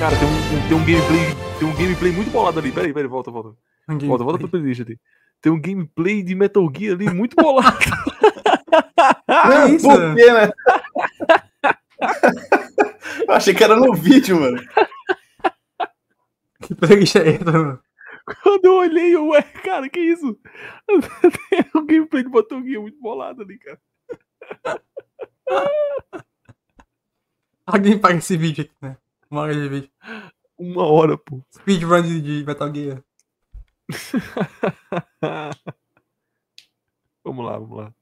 Cara, tem um gameplay muito bolado ali. Peraí, volta. Volta pra playlist ali. Tem um gameplay de Metal Gear ali muito bolado. Não, isso? Por quê, né? Eu achei que era no vídeo, mano. Que playlist é essa, mano? Quando eu olhei, ué, cara, que isso? Tem um gameplay de Metal Gear muito bolado ali, cara. Alguém paga esse vídeo aqui, né? 1 hora de vídeo. 1 hora, pô. Speedrun de Metal Gear. Vamos lá.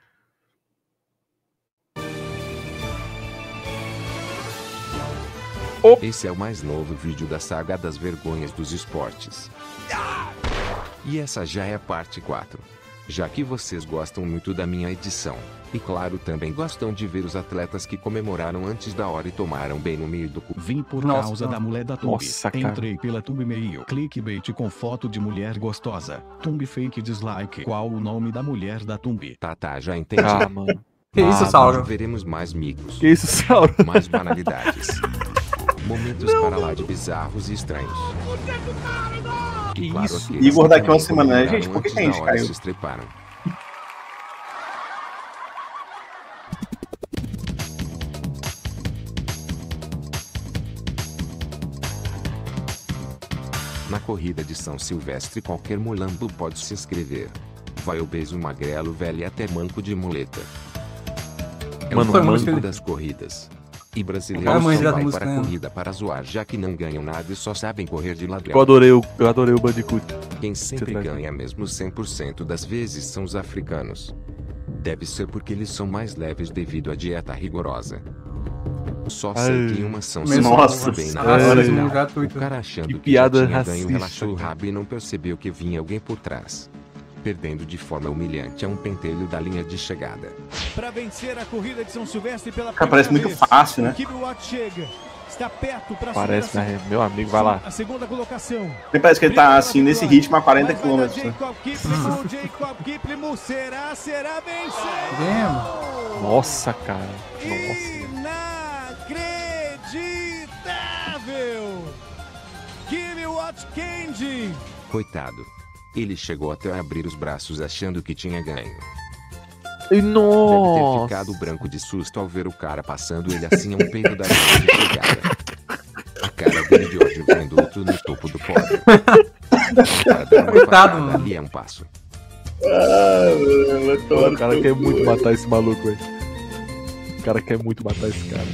Esse é o mais novo vídeo da saga das vergonhas dos esportes. E essa já é a parte 4. Já que vocês gostam muito da minha edição. E claro, também gostam de ver os atletas que comemoraram antes da hora e tomaram bem no meio do cu. Vim por causa da mulher da Thumb. Nossa, cara. Entrei pela Thumb Mail. Clickbait com foto de mulher gostosa. Thumb fake dislike. Qual o nome da mulher da Thumb? Tá, já entendi. Ah, mano. Que isso, Saulo? Veremos mais micos. Que isso, Saulo? Mais banalidades. Momentos para lá de bizarros e estranhos. Que Claro, isso? aqueles Igor daqui que uma semana, né, comemoraram gente? Por que antes a gente da hora caiu? se estreparam. Na corrida de São Silvestre qualquer mulambo pode se inscrever. Vai obeso, magrelo, velho e até manco de muleta. É Mano, o manco manco das corridas. E brasileiros Ah, mãe, só já vai música, para a né? corrida para zoar, já que não ganham nada e só sabem correr de Eu ladrão. adorei o Bandicoot. Quem sempre Você ganha mesmo 100% das vezes são os africanos. Deve ser porque eles são mais leves devido à dieta rigorosa. Só sei que em uma ação Mesmo- Nossa, bem na senhora, final, gente. gratuito. o cara achando Que que piada já tinha ganho racista, relaxou o cara. rabo e não percebeu que vinha alguém por trás. Perdendo de forma humilhante a um pentelho da linha de chegada. Para vencer a corrida de São Silvestre pela Cara, parece primeira muito vez, fácil, né? o Kibiwott chega. Está perto para Parece, né? Meu amigo, vai lá. a segunda colocação. Nem parece que ele tá assim, nesse ritmo a 40 Mas vai dar km. Né? Jacob Kiplimo será vencedor. Vemos. Nossa, cara. Nossa. Inacreditável! Kibiwott Kendi. Coitado. Ele chegou até abrir os braços achando que tinha ganho. E Deve ter nossa. ficado branco de susto ao ver o cara passando ele assim a um peito da linha de chegada. A cara dele de ódio vendo outro no topo do pódio. O cara dá uma Coitado, facada mano. ali é um passo. O cara quer muito matar esse maluco, velho. O cara quer muito matar esse cara.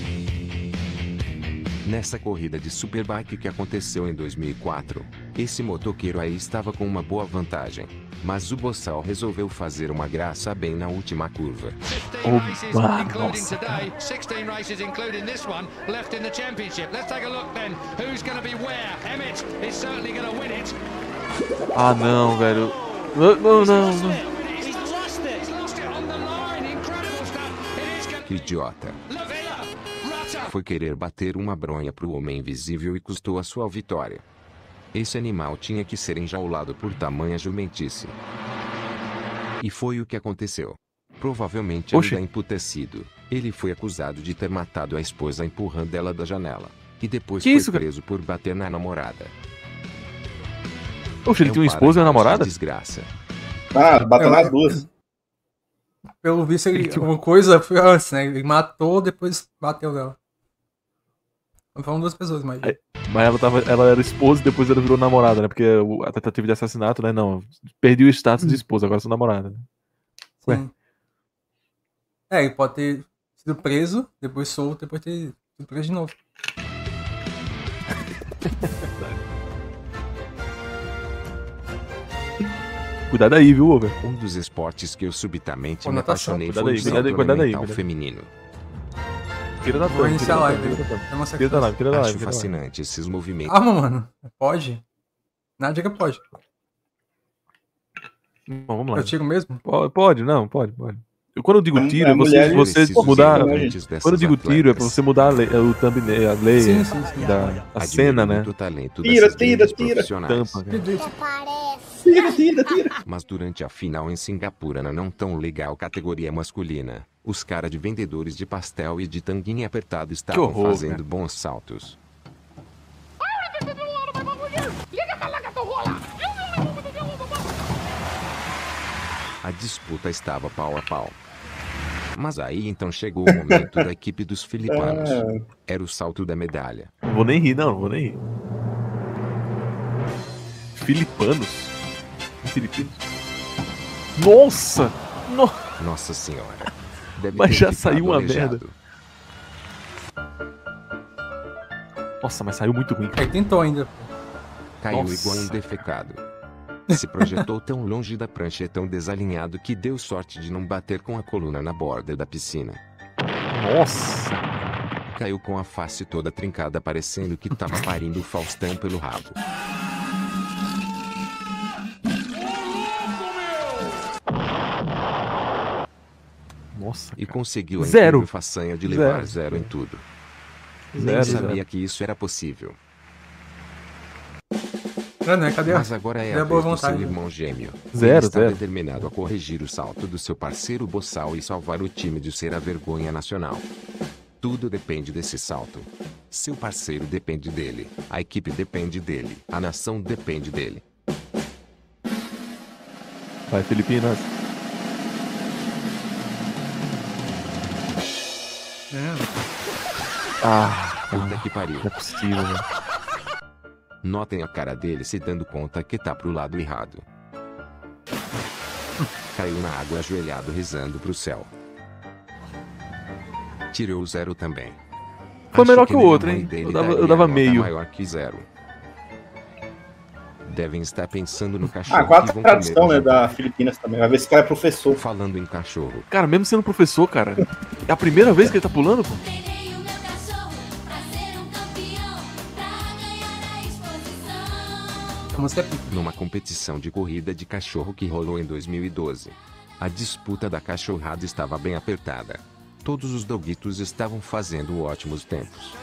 Nessa corrida de Superbike que aconteceu em 2004, esse motoqueiro aí estava com uma boa vantagem. Mas o Bossal resolveu fazer uma graça bem na última curva. Nossa, cara. 16 races, including this one, left in the championship. Let's take a look then. Who's going to be where? Emmett is certainly going to win it. Ah, não, velho. Não. He's lost it. He's lost it on the line. Incredible stuff. It is going Que idiota. Lavilla. Rutter. Foi querer bater uma bronha pro homem invisível e custou a sua vitória. Esse animal tinha que ser enjaulado por tamanha jumentice. E foi o que aconteceu. Provavelmente Oxe. ainda emputecido, ele foi acusado de ter matado a esposa empurrando ela da janela. E depois Que foi isso, cara? preso por bater na namorada. Oxe, ele É tem um uma esposa e uma paradoxo de namorada? Desgraça. Ah, bateu nas duas. Pelo visto, uma coisa foi antes, né? Ele matou, depois bateu nela. Foram 2 pessoas, mas. Mas ela era esposa e depois ela virou namorada, né? Porque a tentativa de assassinato, né? Não. Perdi o status de esposa, agora sou namorada. Né? Ué. Sim. Ele pode ter sido preso, depois solto, depois ter sido preso de novo. Cuidado aí, viu, Over? Um dos esportes que eu subitamente Pô, me natação. apaixonei Cuidado foi aí, o cuidado aí, salto cuidado aí, ornamental cuidado aí. feminino. Tira da Vou thumb, iniciar a live. tira da thumb. É uma Tira da live, tira da live. Acho tira da live. fascinante esses movimentos. Calma, mano. Pode? Na dica pode. Bom, vamos lá. Eu tiro mesmo? Pode. Quando eu digo tiro, é mulher, você Esses mudar. movimentos dessas Quando eu digo tiro, é pra atletas. você mudar o thumbnail, a lei, Sim. a Admiro cena, né? muito o talento Tira, dessas tira, grandes tira. profissionais. Tampa, cara. Tira. Mas durante a final em Singapura na não tão legal categoria masculina, os cara de vendedores de pastel e de tanguinha apertado estavam horror, fazendo cara. bons saltos. A disputa estava pau a pau. Mas aí então chegou o momento da equipe dos filipanos. Era o salto da medalha. Não vou nem rir, não vou nem rir. Filipanos? Filipinos? Nossa! Nossa senhora. Deve Mas ter já ficado saiu uma aleijado. Nossa, mas saiu muito ruim. Aí tentou ainda. Caiu Nossa. igual um defecado. Se projetou tão longe da prancha e tão desalinhado que deu sorte de não bater com a coluna na borda da piscina. Nossa! Caiu com a face toda trincada, parecendo que tava parindo o Faustão pelo rabo. Nossa, E cara. conseguiu a Zero. incrível façanha de levar Zero. zero em tudo. Nem Zero, sabia zero. que isso era possível. Não, né? Cadê a... Mas agora é Cadê a a boa vez do seu vontade? irmão gêmeo. Zero, Ele está zero. determinado a corrigir o salto do seu parceiro boçal e salvar o time de ser a vergonha nacional. Tudo depende desse salto. Seu parceiro depende dele, a equipe depende dele, a nação depende dele. Vai, Filipinas. Ah, Puta que pariu. não é possível, né? Notem a cara dele se dando conta que tá pro lado errado. Caiu na água ajoelhado rezando pro céu. Tirou o zero também. Foi Acho melhor que o nem a outro, mãe hein? dele Eu dava daria nota meio. maior que zero. Devem estar pensando no cachorro Quase que vão tradição, comer né, hoje. da Filipinas também. Vai ver se o cara é professor. Falando em cachorro, Cara, mesmo sendo professor, cara, é a primeira vez que ele tá pulando, pô? Treinei o meu cachorro pra ser um campeão, pra ganhar a exposição. A música é pica. numa competição de corrida de cachorro que rolou em 2012. A disputa da cachorrada estava bem apertada. Todos os doguitos estavam fazendo ótimos tempos.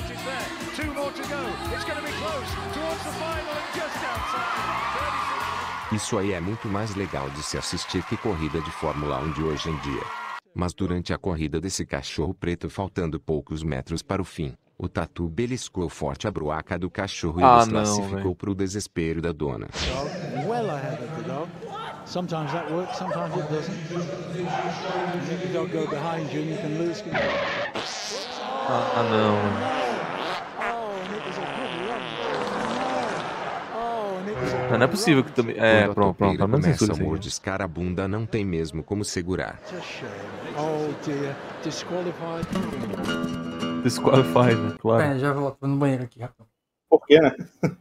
Isso aí é muito mais legal de se assistir que corrida de Fórmula 1 de hoje em dia. Mas durante a corrida desse cachorro preto, faltando poucos metros para o fim, o tatu beliscou forte a broaca do cachorro e Ah, o não, desclassificou velho. pro desespero da dona. Well ahead of the dog. Sometimes that works, sometimes it doesn't. If the dog go behind you, you can lose control. Ah, não. Oh, and it was a good run. Oh, and it was a Não, não é possível que também. É, Quando a pronto, topeira pelo menos começa censura a isso aí. mordiscar a bunda, não tem mesmo como segurar. shame. Oh dear, disqualified. Disqualified, né? Claro. É, já volto. Vou no banheiro aqui, rapidão. Por quê, né?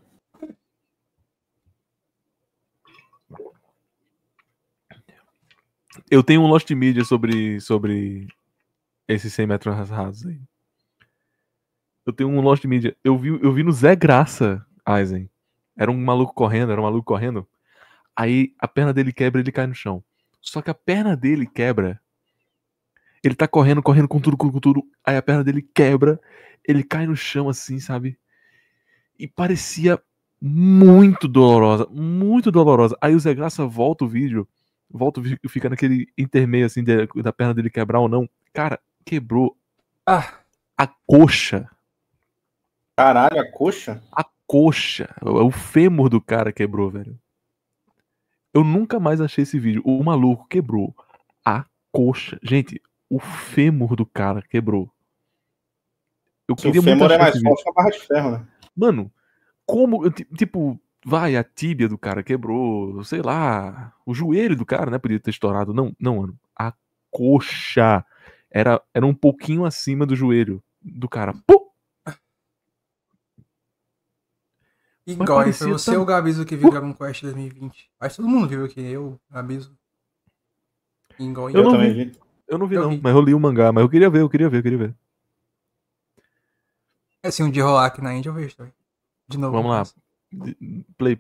Eu tenho um Lost Media sobre esses 100 metros rasos aí. Eu tenho um Lost Media. Eu vi no Zé Graça, Eisen. Era um maluco correndo. Aí a perna dele quebra e ele cai no chão. Só que a perna dele quebra. Ele tá correndo com tudo. Aí a perna dele quebra. Ele cai no chão assim, sabe? E parecia muito dolorosa. Muito dolorosa. Aí o Zé Graça volta o vídeo. Fica naquele intermeio assim da perna dele quebrar ou não. Cara, quebrou Ah, a coxa. Caralho, a coxa? A coxa. O fêmur do cara quebrou, velho. Eu nunca mais achei esse vídeo. O maluco quebrou a coxa. Gente, o fêmur do cara quebrou. Eu Se queria o muito fêmur é achar mais esse vídeo. forte que a barra de ferro, né? Mano, como, tipo, vai, a tíbia do cara quebrou, sei lá, o joelho do cara, né, podia ter estourado. Não, mano, a coxa era um pouquinho acima do joelho do cara. Pum! igual, aí parecia foi você tão- ou o Gabizo que viu Dragon Quest 2020. Acho que todo mundo viu aqui, eu, Gabizo. Igual, Eu não também vi. vi. Eu não vi, Eu não, vi. mas eu li o mangá, mas eu queria ver. É assim, um de rolar aqui na Índia eu vejo também. De novo. Vamos lá. mas- Play.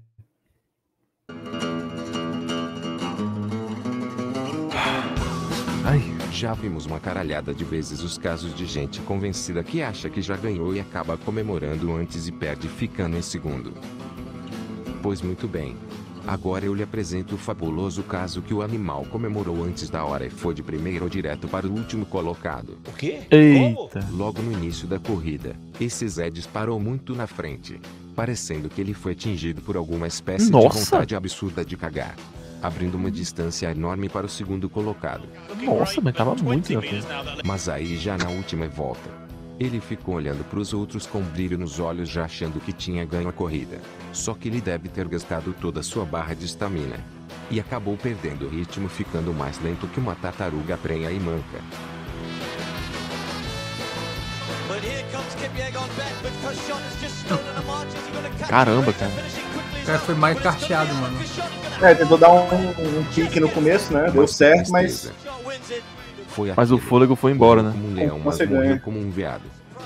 Ai, Já vimos uma caralhada de vezes os casos de gente convencida que acha que já ganhou e acaba comemorando antes e perde ficando em segundo. Pois muito bem. Agora eu lhe apresento o fabuloso caso que o animal comemorou antes da hora e foi de primeiro direto para o último colocado. O quê? eita. Logo no início da corrida, esse Zé disparou muito na frente, parecendo que ele foi atingido por alguma espécie Nossa! de vontade absurda de cagar. abrindo uma distância enorme para o segundo colocado. Nossa, mas tava muito na frente. Mas aí já na última volta, ele ficou olhando para os outros com brilho nos olhos já achando que tinha ganho a corrida. Só que ele deve ter gastado toda a sua barra de estamina. E acabou perdendo o ritmo ficando mais lento que uma tartaruga prenha e manca. Caramba, cara. O cara foi mais carteado, mano. Tentou dar um pique no começo, né? Deu certo, mas Foi Mas o aquilo. fôlego foi embora, né? Como um leão, mas Você morreu ganha. como um veado.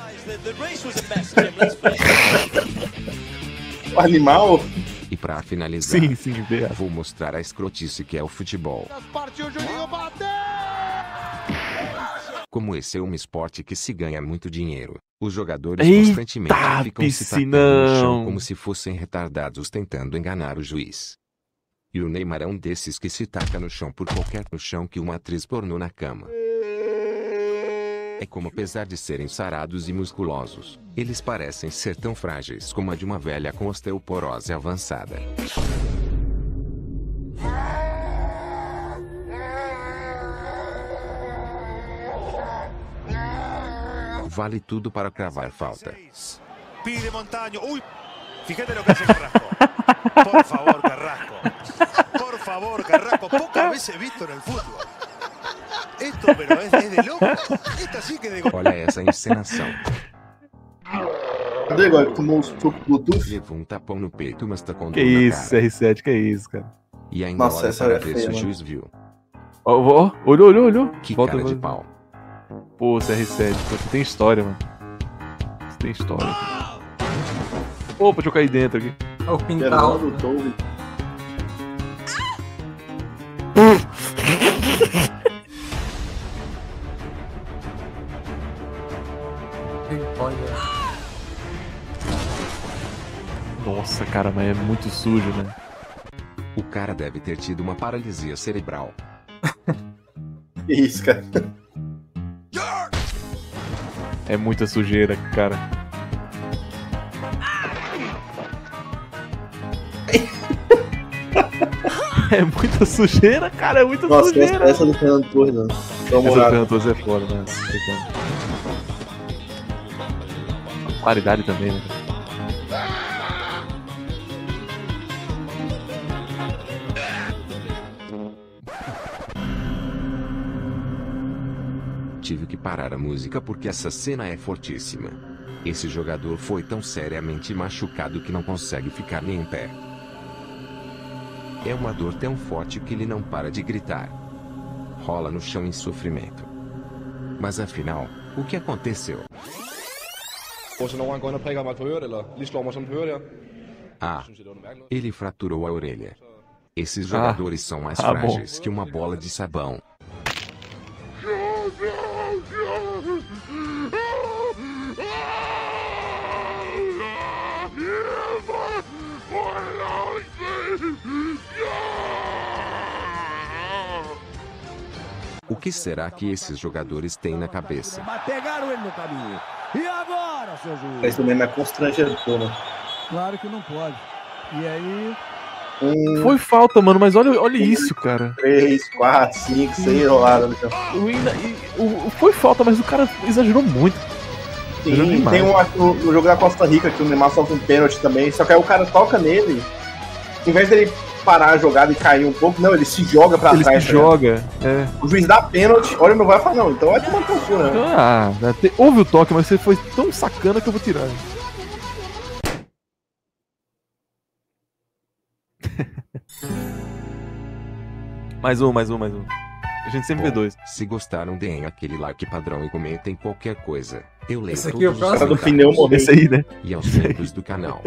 o animal. E pra finalizar, Sim, sim, veio. vou mostrar a escrotice que é o futebol. Partiu o Juninho, bateu! Como esse é um esporte que se ganha muito dinheiro, os jogadores Eita, constantemente ficam se tacando no chão piscinão. como se fossem retardados tentando enganar o juiz. E o Neymar é um desses que se taca no chão por qualquer no chão que uma atriz pornô na cama. É como apesar de serem sarados e musculosos, eles parecem ser tão frágeis como a de uma velha com osteoporose avançada. Vale tudo para cravar falta. Pide Montaño. Uy, fíjate lo que hace Carrasco. Por favor, Carrasco. Por favor, Carrasco. Pocas veces visto en el fútbol. Esto, pero es de loco. Esta sí que de gol. Olha essa encenação. Cadê agora que tomou os truques Bluetooth? Levou um tapão no peito, mas tá com Que dor na isso, cara. R7, que isso, cara. E ainda Nossa, olha essa para é ver feia, se o mano. juiz viu. Ó, olhou. Que Volta, cara de volta. pau. Pô, CR7, você tem história, mano. Você tem história. Opa, deixa eu cair dentro aqui. Olha o quintal. Fernando Torres. Nossa, cara, mas é muito sujo, né? O cara deve ter tido uma paralisia cerebral. Que isso, cara. É muita sujeira, cara. É muita sujeira, cara, é muita Nossa, sujeira. essa do Fernando Torres, não. Tô Essa do morado. Fernando Torres é foda, né? Qualidade também, né? Tive que parar a música porque essa cena é fortíssima. Esse jogador foi tão seriamente machucado que não consegue ficar nem em pé. É uma dor tão forte que ele não para de gritar. Rola no chão em sofrimento. Mas afinal, o que aconteceu? Ah, ele fraturou a orelha. Esses jogadores são mais bom. frágeis que uma bola de sabão. O que será que esses jogadores têm na cabeça? Mas pegaram ele no caminho. E agora, seu juiz? Esse mesmo é constrangedor, né? Claro que não pode. E aí, Foi falta, mano, mas olha isso, cara. 3, 4, 5, 6 roladas no chão. Foi falta, mas o cara exagerou muito. Exagerou Sim, demais. tem no jogo da Costa Rica que o Neymar sofre um pênalti também, só que aí o cara toca nele, em vez dele parar a jogada e cair um pouco, não, ele se joga pra Ele trás. se tá ligado? joga. É. O juiz dá pênalti, olha o meu vai e fala, não, então vai tomar teu cu, né? Ah, houve o toque, mas você foi tão sacana que eu vou tirar. mais um. A gente sempre vê dois. Se gostaram, deem aquele like padrão e comentem qualquer coisa. Eu leio Esse aqui é o todos os próximo? Cara do pneu morreu. Esse aí, né? e aos membros do canal.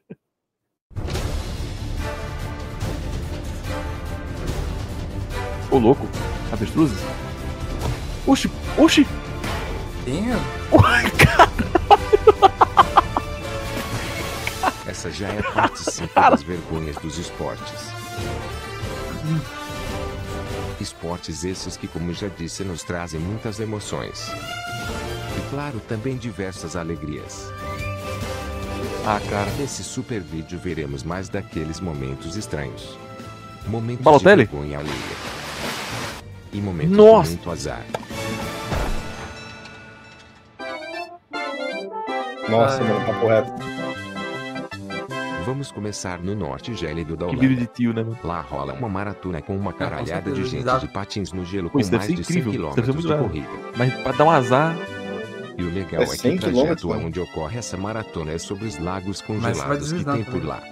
Ô, louco. Avestruzes? Oxi. Tem, Essa já é parte 5 das vergonhas dos esportes. Esportes esses que, como já disse, nos trazem muitas emoções. E claro, também diversas alegrias. Ah, cara. Nesse super vídeo veremos mais daqueles momentos estranhos. Momentos Balotelli? de vergonha alheia. E momentos Nossa. de muito azar. Nossa, mano, papo reto. Vamos começar no norte gélido da Que Holanda. vídeo de tio, né, mano? Lá rola uma maratona com uma caralhada de certeza, gente exato. de patins no gelo Pô, com isso deve mais ser de 100 incrível. Deve ser km muito de legal. corrida. Mas pra dar um azar. E o legal É é que 100 o trajeto quilômetros, né? onde ocorre essa maratona é sobre os lagos Mas vai congelados que deslizando tem por lá.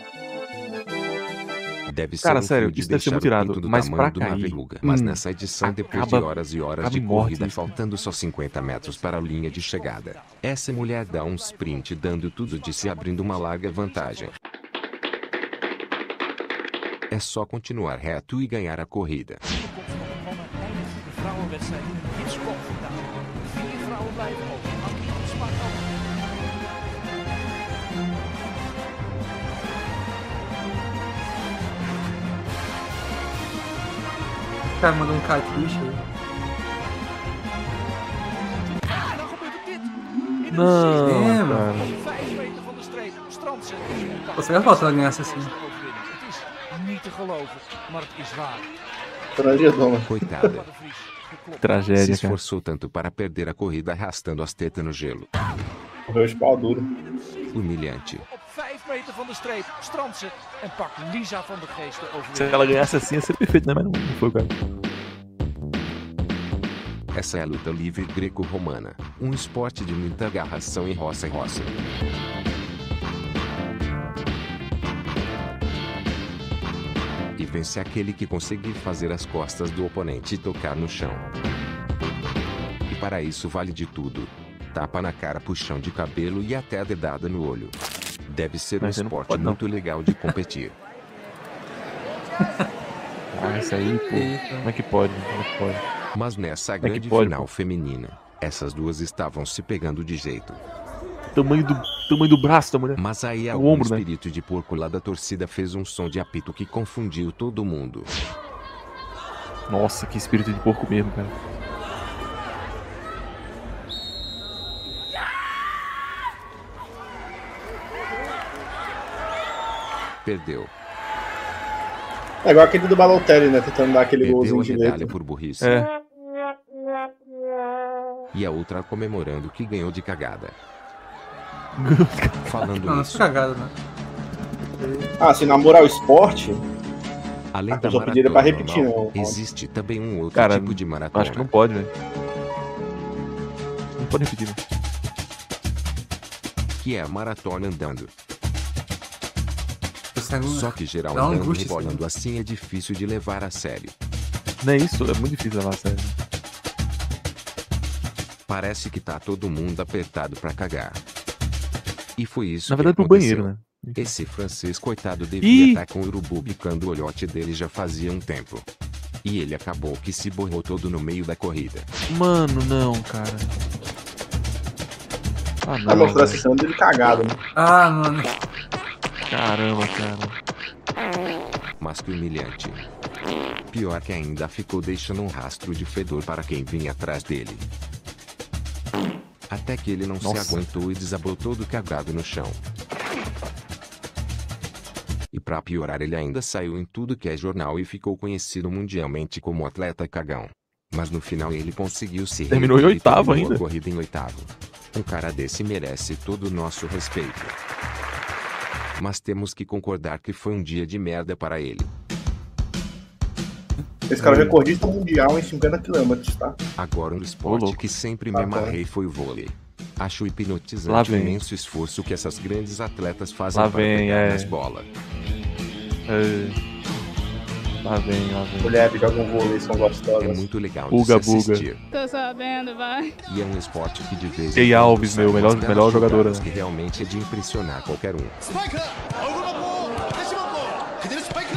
Deve ser Cara, um sério, frio de isso deve ser deixar muito o irado, pinto do mas tamanho pra de uma cair, verruga. Mas nessa edição, depois de acaba- horas e horas acaba de em morte corrida, isso. faltando só 50 metros para a linha de chegada, essa mulher dá um sprint dando tudo de si, abrindo uma larga vantagem. É só continuar reto e ganhar a corrida. O cara mandou um cartucho aí. Não, É, cara. Você vai faltar nessa assim. Tragedona. Coitada. Se Tragédia, cara. esforçou tanto para perder a corrida arrastando as tetas no gelo. Correu de pau duro. Humilhante. Se ela ganhasse assim, ia ser perfeito, né? Mas não foi, cara. Essa é a luta livre greco-romana, um esporte de muita agarração e roça-roça. E vence aquele que conseguir fazer as costas do oponente tocar no chão. E para isso vale de tudo. Tapa na cara, puxão de cabelo e até a dedada no olho. Deve ser um Mas você não esporte pode, não. muito legal de competir. Ah, isso aí, pô. Como é que pode? Como é que pode? Mas nessa é que grande pode, final pô? feminina, essas duas estavam se pegando de jeito. Tamanho do braço da mulher. Mas aí O algum ombro, né? espírito de porco lá da torcida fez um som de apito que confundiu todo mundo. Nossa, que espírito de porco mesmo, cara. Perdeu. É igual aquele do Balotelli, né? Tentando dar aquele Perdeu golzinho a de medalha letra. por burrice. É. E a outra comemorando que ganhou de cagada. Falando Não, não nisso, foi cagada, né? Ah, se namorar o esporte, além eu da só pediria pra maratona repetir, normal, não. existe também um outro Cara, tipo de maratona. Acho que não pode, velho. Não pode repetir, né? Que é a maratona andando. Só que geral Dá uma andando e angústia, rebolando assim é difícil de levar a sério. Não é isso? É muito difícil levar a sério. Parece que tá todo mundo apertado pra cagar. E foi isso Na verdade, que pro banheiro, aconteceu. né? Esse francês coitado devia Ih! estar com o urubu bicando o olhote dele já fazia um tempo. E ele acabou que se borrou todo no meio da corrida. Mano, não, cara. Ah, vai não. mostrar essa velho. cena dele cagado, né? Ah, mano. Caramba, cara. Mas que humilhante. Pior que ainda ficou deixando um rastro de fedor para quem vinha atrás dele. Até que ele não Nossa. se aguentou e desabou todo cagado no chão. E pra piorar, ele ainda saiu em tudo que é jornal e ficou conhecido mundialmente como atleta cagão. Mas no final ele conseguiu se Terminou em reerguer e oitavo terminou ainda. a corrida em oitavo. Um cara desse merece todo o nosso respeito. Mas temos que concordar que foi um dia de merda para ele. Esse cara é recordista mundial em 50 km, tá? Agora um Ô, esporte louco. que sempre me Ah, tá. amarrei foi o vôlei. Acho Lá hipnotizante o vem. imenso esforço que essas grandes atletas fazem Lá para vem, pegar é. nas bolas. Lá vem, lá vem. Mulheres que jogam vôlei são É gostosas. muito legal Uga, de se buga. assistir. Tô sabendo, vai. E é um esporte que de vez Kay em quando Alves, sai meu, melhor- umas belas melhor jogadora, jogadas né? que realmente é de impressionar qualquer um. 스파이크 얼굴 맞고 다시 맞고 그대로 스파이크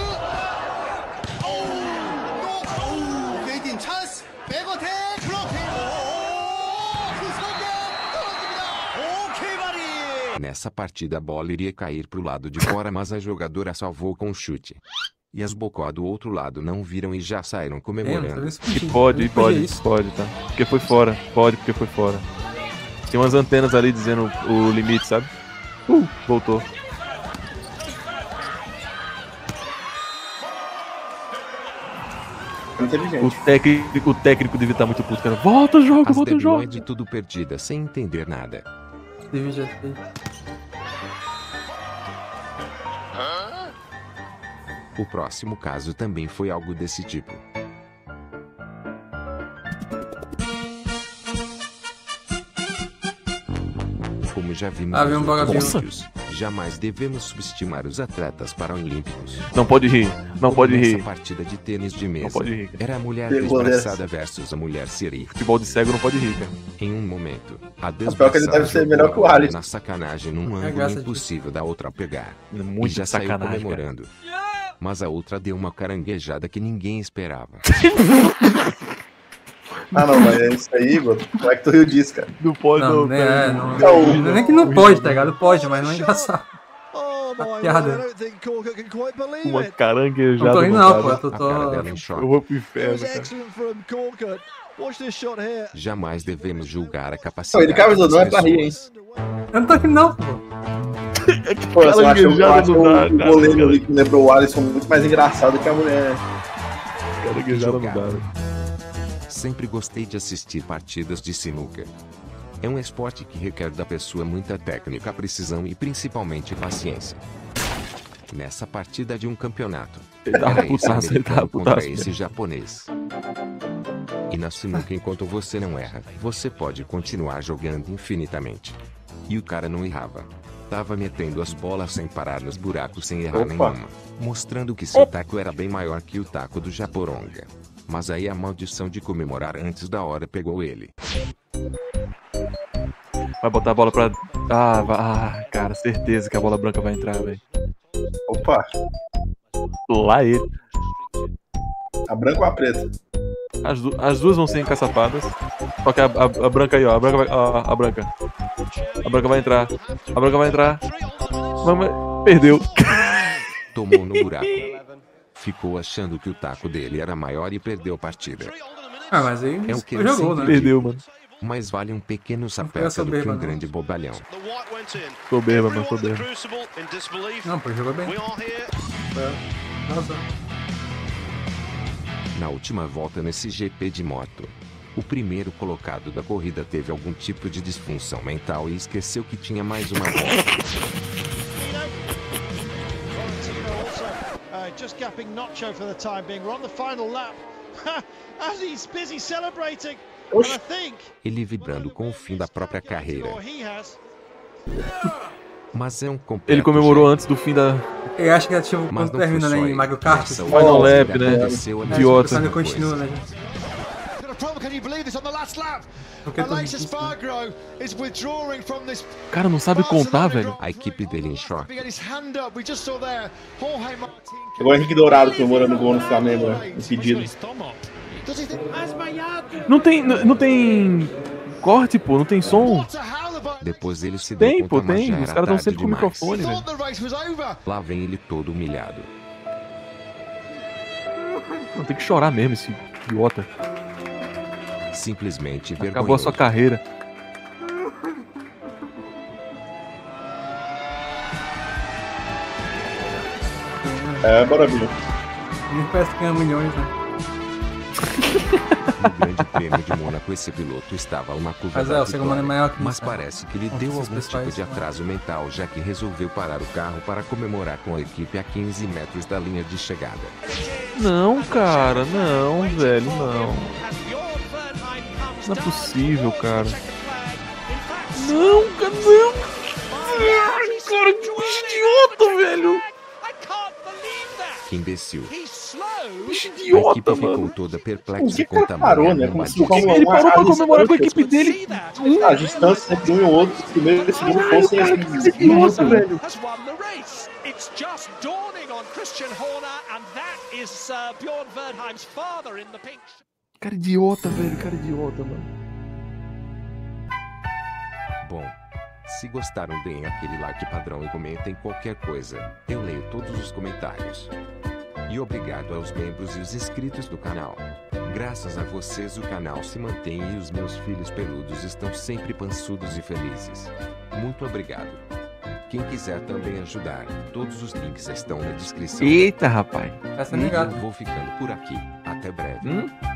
어우 게이틴 찬스 백어택 블로킹 그 선제 떨어집니다 오케이 바리 Nessa partida a bola iria cair pro lado de fora, mas a jogadora salvou com um chute. E as bocó do outro lado não viram e já saíram comemorando. Que pode, pode, tá? Porque foi fora. Pode, porque foi fora. Tem umas antenas ali dizendo o limite, sabe? Voltou. inteligente. O técnico devia estar muito puto, cara. Volta o jogo, As volta o jogo. debloide tudo perdida, sem entender nada. Divide aqui. O próximo caso também foi algo desse tipo. Como já vimos Havia nos um outros vagabundo. vídeos, jamais devemos subestimar os atletas paralímpicos. Não pode rir, não pode Nessa rir. partida de tênis de mesa, Não pode rir. era a mulher Pegou desbraçada versus a mulher siri. Futebol de cego não pode rir, cara. Em um momento, a pior que ele desbraçada deve ser jogou melhor a que o bola Alisson. na sacanagem num É ângulo graça disso. impossível da outra pegar. E Muito já saiu sacanagem, cara. comemorando. Mas a outra deu uma caranguejada que ninguém esperava. Ah, não, mas é isso aí, Igor. Como é que tu riu disso, cara? Não pode, Não, não, nem cara. é, não. Não. Não é nem que não pode, tá ligado? Pode, mas não é engraçado. Oh, my word, piada. I don't think Corker can quite believe Uma it. caranguejada. Não tô rindo no não, cara. pô. Eu tô. A cara dela em choque. Eu vou pro It inferno, was cara. excellent from Corker. Watch this shot here. Jamais devemos julgar a Não, capacidade ele cabe não das é pra rir, hein? pessoas. Eu não tô rindo não, pô. Pô, eu acho o Caranguejada não dá, cara. goleiro ali que lembrou o Alisson muito mais engraçado que a mulher. Caranguejada não dá, Jogar. velho. Sempre gostei de assistir partidas de sinuca. É um esporte que requer da pessoa muita técnica, precisão e principalmente paciência. Nessa partida de um campeonato, Ele tava era esse putaço, ele tava americano contra putaço. esse japonês. E na sinuca, enquanto você não erra, você pode continuar jogando infinitamente. E o cara não errava. Tava metendo as bolas sem parar nos buracos sem errar Opa. nenhuma. Mostrando que seu taco era bem maior que o taco do Japoronga. Mas aí a maldição de comemorar antes da hora pegou ele. Vai botar a bola pra. Cara, certeza que a bola branca vai entrar, velho. Opa, Lá ele. a branca ou a preta? As duas vão ser encaçapadas. Só que a branca aí, ó. A branca vai. A branca. A branca vai entrar. A branca vai entrar. Perdeu. Tomou no buraco. Ficou achando que o taco dele era maior e perdeu a partida. Ah, mas aí É o que foi eu jogou, sempre né? Perdeu, mano. Mas vale um pequeno foi sapeca essa do que soberba, um não. grande bobalhão. Soberba, mano, soberba. Não, pô, jogou bem. Nossa. Na última volta nesse GP de moto, o primeiro colocado da corrida teve algum tipo de disfunção mental e esqueceu que tinha mais uma volta. Just gapping Nacho for the time being. We're on the final lap. As he's busy celebrating. And I think Ele vibrando com o fim da própria carreira. he has. Mas é um completo Ele comemorou gênio. antes do fim da. Eu acho que é tipo Mas quando não termina, foi né, só em ele. Mario Kart. Nessa Assim. Final última lap, corrida né? aconteceu a mesma Idiota. Só que coisa. continua, né? Got a problem, can you believe this on the last lap? Porque tô Alexis rindo. Spargo is withdrawing from this. O cara não sabe contar, velho. A equipe dele em choque. He got his hand up. We just saw there. Jorge Martin. Igual o Henrique Dourado comemorando o gol no Flamengo, né? Impedido. Does he think Não tem corte, pô, não tem som. what a hell about Depois ele se deu Tem, conta, pô, mas tem. já Os era caras estão tarde sempre com o demais. microfone, velho. thought the race was over. Lá vem ele todo humilhado. Não tem que chorar mesmo, esse idiota. Simplesmente Acabou a vergonhoso. sua carreira. É, bora ver. Ele parece que ganha milhões, né? No grande prêmio de Mônaco, esse piloto estava a uma curva Mas da é, o segundo ano é maior que Mas isso, né? parece que ele Não deu precisa algum tipo especificar de isso, né? atraso mental, já que resolveu parar o carro para comemorar com a equipe a 15 metros da linha de chegada. Não, cara, não, velho, não. Não é possível, cara. Não, cara, não. Cara, que idiota, velho. Que imbecil. Bicho A idiota, equipe ficou mano. toda Por perplexa que com o o cara parou, tamanho né? da Como se bomba. Ele parou pra a comemorar com a distância- equipe dele. A distância entre um e o outro, primeiro e segundo fossem assim. Idiota, velho. has won the race. It's just dawning on Christian Horner, and that is Bjorn Verdheim's father in the pink. Cara idiota, velho, cara idiota, mano. Bom, se gostaram, deem aquele like padrão e comentem qualquer coisa. Eu leio todos os comentários. E obrigado aos membros e os inscritos do canal. Graças a vocês o canal se mantém e os meus filhos peludos estão sempre pançudos e felizes. Muito obrigado. Quem quiser também ajudar, todos os links estão na descrição. Eita, rapaz. Essa é E negada. eu vou ficando por aqui. Até Até breve.